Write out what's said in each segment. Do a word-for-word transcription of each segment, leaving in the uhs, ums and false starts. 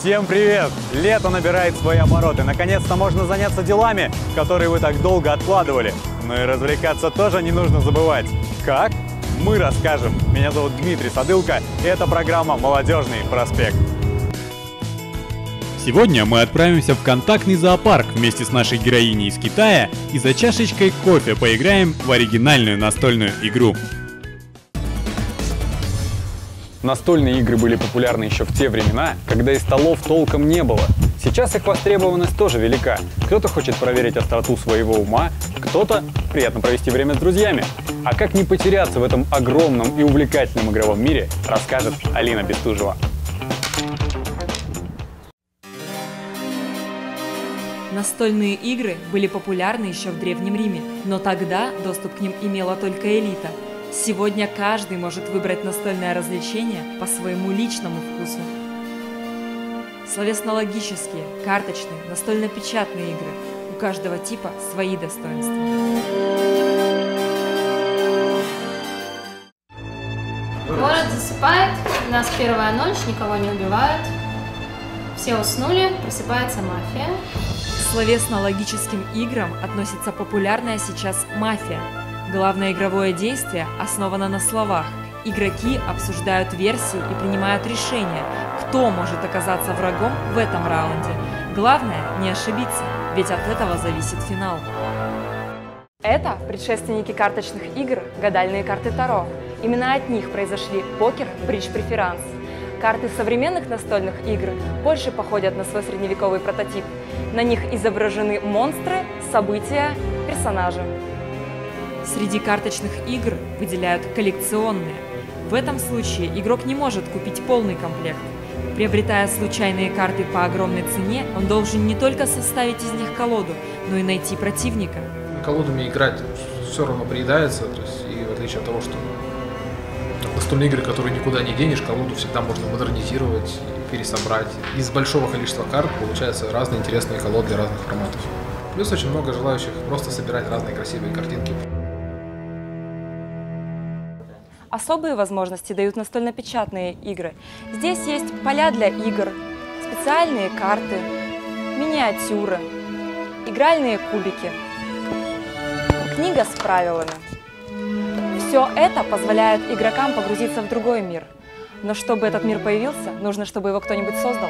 Всем привет! Лето набирает свои обороты. Наконец-то можно заняться делами, которые вы так долго откладывали. Но и развлекаться тоже не нужно забывать. Как? Мы расскажем. Меня зовут Дмитрий Садылко, и это программа «Молодежный проспект». Сегодня мы отправимся в контактный зоопарк вместе с нашей героиней из Китая и за чашечкой кофе поиграем в оригинальную настольную игру. Настольные игры были популярны еще в те времена, когда и столов толком не было. Сейчас их востребованность тоже велика. Кто-то хочет проверить остроту своего ума, кто-то приятно провести время с друзьями. А как не потеряться в этом огромном и увлекательном игровом мире, расскажет Алина Бестужева. Настольные игры были популярны еще в Древнем Риме, но тогда доступ к ним имела только элита. Сегодня каждый может выбрать настольное развлечение по своему личному вкусу. Словесно-логические, карточные, настольно-печатные игры. У каждого типа свои достоинства. Город засыпает, у нас первая ночь, никого не убивают. Все уснули, просыпается мафия. К словесно-логическим играм относится популярная сейчас мафия. Главное игровое действие основано на словах. Игроки обсуждают версии и принимают решения, кто может оказаться врагом в этом раунде. Главное не ошибиться, ведь от этого зависит финал. Это предшественники карточных игр «Гадальные карты Таро». Именно от них произошли покер, бридж, преферанс. Карты современных настольных игр больше походят на свой средневековый прототип. На них изображены монстры, события, персонажи. Среди карточных игр выделяют коллекционные. В этом случае игрок не может купить полный комплект. Приобретая случайные карты по огромной цене, он должен не только составить из них колоду, но и найти противника. Колодами играть все равно приедается, то есть, и в отличие от того, что настольные игры, которые никуда не денешь, колоду всегда можно модернизировать, пересобрать. Из большого количества карт получаются разные интересные колоды для разных форматов. Плюс очень много желающих просто собирать разные красивые картинки. Особые возможности дают настольно-печатные игры. Здесь есть поля для игр, специальные карты, миниатюры, игральные кубики, книга с правилами. Все это позволяет игрокам погрузиться в другой мир. Но чтобы этот мир появился, нужно, чтобы его кто-нибудь создал.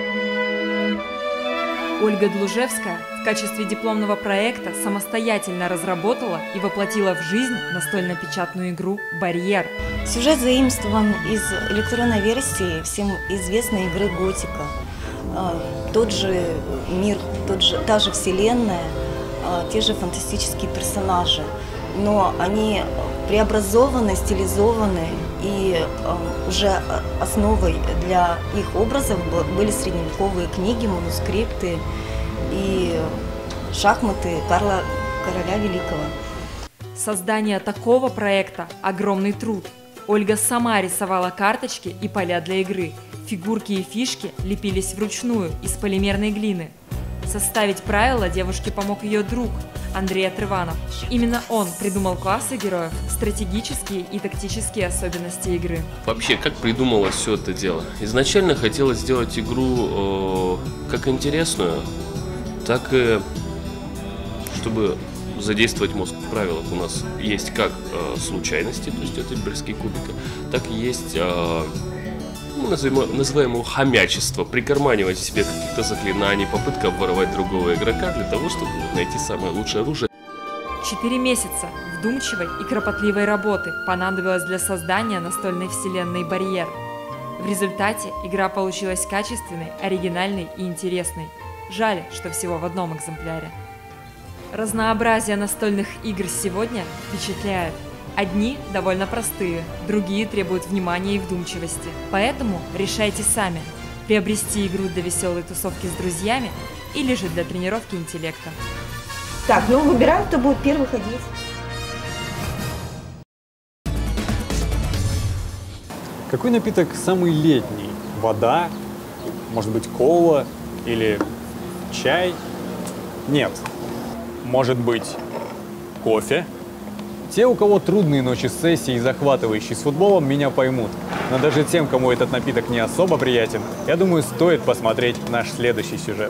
Ольга Длужевская в качестве дипломного проекта самостоятельно разработала и воплотила в жизнь настольно-печатную игру «Барьер». Сюжет заимствован из электронной версии всем известной игры «Готика». Тот же мир, тот же, та же вселенная, те же фантастические персонажи, но они преобразованы, стилизованы, и уже основой для их образов были средневековые книги, манускрипты и шахматы Карла Короля Великого. Создание такого проекта – огромный труд. Ольга сама рисовала карточки и поля для игры. Фигурки и фишки лепились вручную из полимерной глины. Составить правила девушке помог ее друг Андрей Отрыванов. Именно он придумал классы героев, стратегические и тактические особенности игры. Вообще, как придумалось все это дело? Изначально хотелось сделать игру э, как интересную, так и чтобы задействовать мозг. В правилах у нас есть как э, случайности, то есть это броски кубика, так и есть э, ну, назовем, называем его хомячество, прикарманивать себе каких-то заклинаний, попытка обворовать другого игрока для того, чтобы найти самое лучшее оружие. Четыре месяца вдумчивой и кропотливой работы понадобилось для создания настольной вселенной «Барьер». В результате игра получилась качественной, оригинальной и интересной. Жаль, что всего в одном экземпляре. Разнообразие настольных игр сегодня впечатляет. Одни довольно простые, другие требуют внимания и вдумчивости. Поэтому решайте сами – приобрести игру для веселой тусовки с друзьями или же для тренировки интеллекта. Так, ну выбираем, кто будет первый ходить. Какой напиток самый летний? Вода? Может быть, кола? Или чай? Нет. Может быть, кофе? Те, у кого трудные ночи сессии и захватывающие с футболом, меня поймут. Но даже тем, кому этот напиток не особо приятен, я думаю, стоит посмотреть наш следующий сюжет.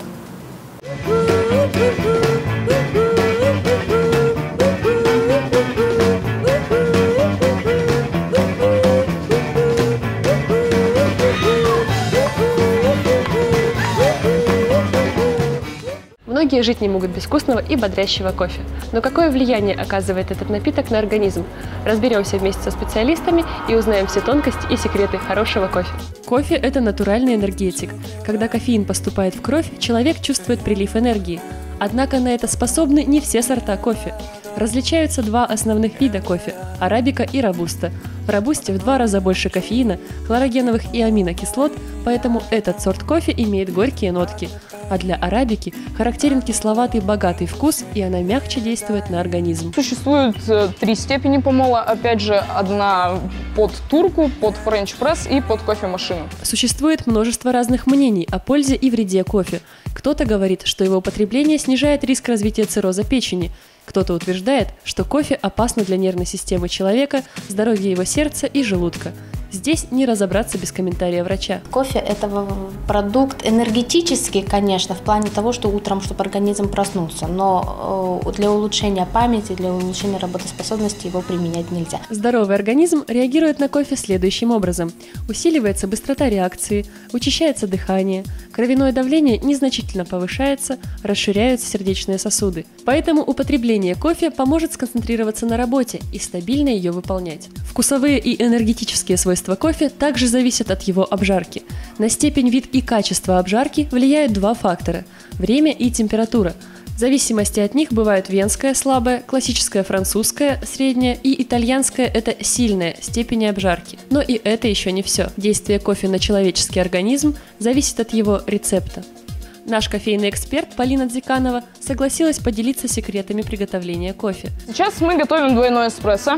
Многие жить не могут без вкусного и бодрящего кофе. Но какое влияние оказывает этот напиток на организм? Разберемся вместе со специалистами и узнаем все тонкости и секреты хорошего кофе. Кофе – это натуральный энергетик. Когда кофеин поступает в кровь, человек чувствует прилив энергии. Однако на это способны не все сорта кофе. Различаются два основных вида кофе – арабика и робуста. В робусте в два раза больше кофеина, хлорогеновых и аминокислот, поэтому этот сорт кофе имеет горькие нотки. А для арабики характерен кисловатый богатый вкус, и она мягче действует на организм. Существует э, три степени помола, опять же, одна под турку, под френч-пресс и под кофемашину. Существует множество разных мнений о пользе и вреде кофе. Кто-то говорит, что его употребление снижает риск развития цирроза печени. Кто-то утверждает, что кофе опасно для нервной системы человека, здоровья его сердца и желудка. Здесь не разобраться без комментария врача. Кофе – это продукт энергетический, конечно, в плане того, что утром, чтобы организм проснулся, но для улучшения памяти, для улучшения работоспособности его применять нельзя. Здоровый организм реагирует на кофе следующим образом. Усиливается быстрота реакции, учащается дыхание, кровяное давление незначительно повышается, расширяются сердечные сосуды. Поэтому употребление кофе поможет сконцентрироваться на работе и стабильно ее выполнять. Вкусовые и энергетические свойства кофе также зависят от его обжарки. На степень, вид и качество обжарки влияют два фактора – время и температура. В зависимости от них бывают венская слабая, классическая французская средняя и итальянская – это сильная степень обжарки. Но и это еще не все. Действие кофе на человеческий организм зависит от его рецепта. Наш кофейный эксперт Полина Дзиканова согласилась поделиться секретами приготовления кофе. Сейчас мы готовим двойной эспрессо.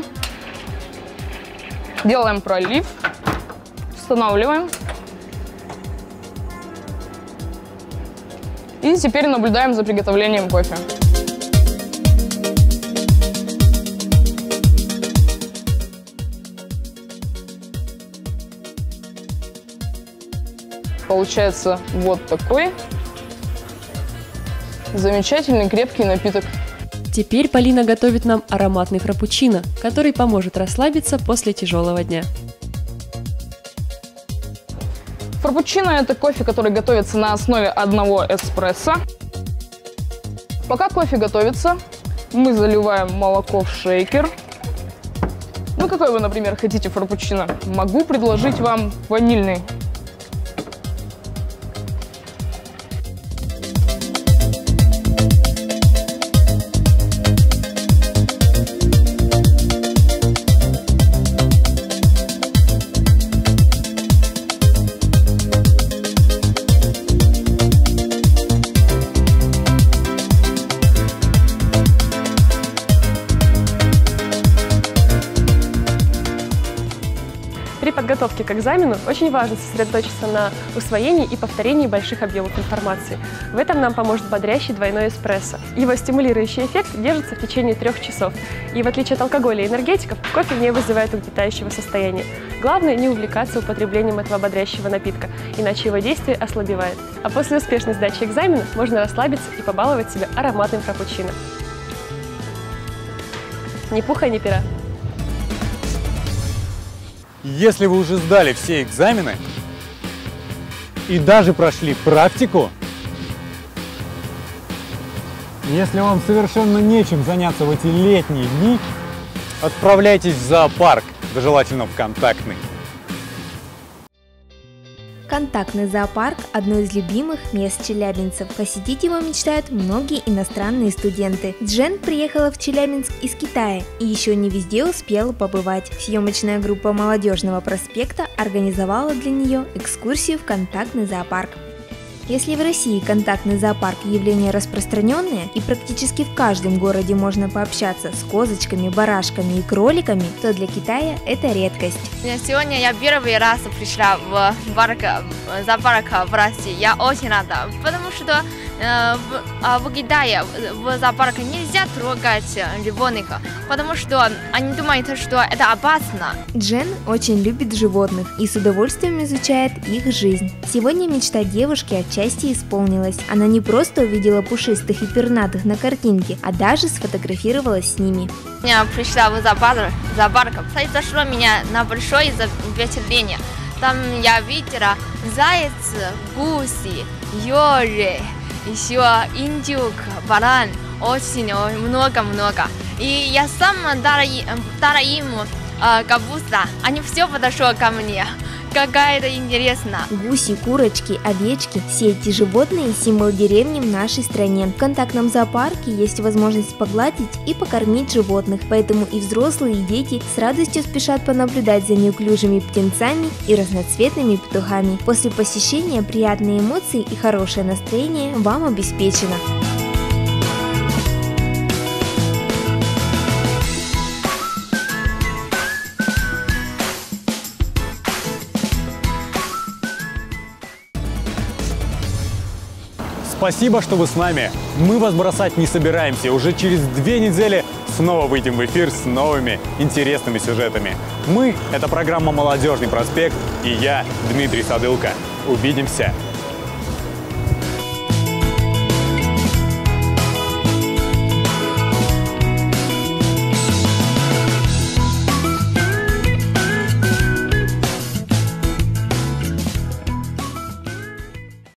Делаем пролив, устанавливаем. И теперь наблюдаем за приготовлением кофе. Получается вот такой замечательный крепкий напиток. Теперь Полина готовит нам ароматный фраппучино, который поможет расслабиться после тяжелого дня. Фраппучино – это кофе, который готовится на основе одного эспрессо. Пока кофе готовится, мы заливаем молоко в шейкер. Ну, какой вы, например, хотите фраппучино? Могу предложить вам ванильный. При подготовке к экзамену очень важно сосредоточиться на усвоении и повторении больших объемов информации. В этом нам поможет бодрящий двойной эспрессо. Его стимулирующий эффект держится в течение трех часов. И в отличие от алкоголя и энергетиков, кофе не вызывает угнетающего состояния. Главное не увлекаться употреблением этого бодрящего напитка, иначе его действие ослабевает. А после успешной сдачи экзамена можно расслабиться и побаловать себя ароматным фраппучино. Ни пуха, ни пера. Если вы уже сдали все экзамены и даже прошли практику, если вам совершенно нечем заняться в эти летние дни, отправляйтесь в зоопарк, да желательно в контактный. Контактный зоопарк – одно из любимых мест челябинцев. Посетить его мечтают многие иностранные студенты. Джен приехала в Челябинск из Китая и еще не везде успела побывать. Съемочная группа Молодежного проспекта организовала для нее экскурсию в контактный зоопарк. Если в России контактный зоопарк – явление распространенное и практически в каждом городе можно пообщаться с козочками, барашками и кроликами, то для Китая это редкость. Сегодня я первый раз пришла в парк, зоопарк в России. Я очень рада, потому что э, в, в Китае в зоопарке нельзя трогать животных, потому что они думают, что это опасно. Джен очень любит животных и с удовольствием изучает их жизнь. Сегодня мечта девушки отчасти исполнилась. Она не просто увидела пушистых и пернатых на картинке, а даже сфотографировалась с ними. Я пришла в зоопарк, зоопарк произошло меня на большое впечатление. Там я видела заяц, гуси, ежи, еще индюк, баран, очень много-много. И я сам дала им э, капуста, они все подошло ко мне. Какая-то интересно. Гуси, курочки, овечки – все эти животные – символ деревни в нашей стране. В контактном зоопарке есть возможность погладить и покормить животных, поэтому и взрослые, и дети с радостью спешат понаблюдать за неуклюжими птенцами и разноцветными петухами. После посещения приятные эмоции и хорошее настроение вам обеспечено. Спасибо, что вы с нами. Мы вас бросать не собираемся. Уже через две недели снова выйдем в эфир с новыми интересными сюжетами. Мы – это программа «Молодежный проспект» и я, Дмитрий Садылко. Увидимся